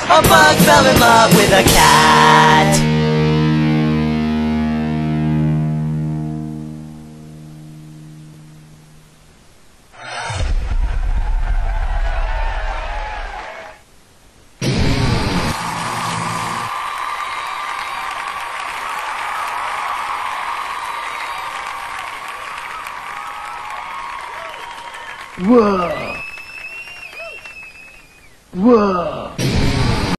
A bug fell in love with a cat. Whoa.